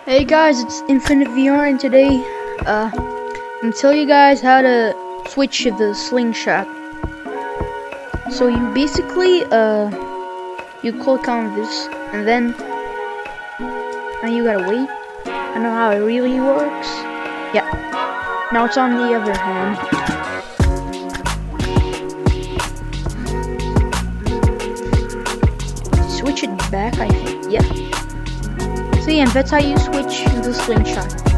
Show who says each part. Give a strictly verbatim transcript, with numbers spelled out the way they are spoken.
Speaker 1: Hey guys, it's Infinite V R, and today uh, I'm gonna tell you guys how to switch to the slingshot. So you basically uh, you click on this, and then now you gotta wait. I know how it really works. Yeah. Now it's on the other hand. Switch it back, I think. Yeah. So yeah, and that's how you switch the slingshot.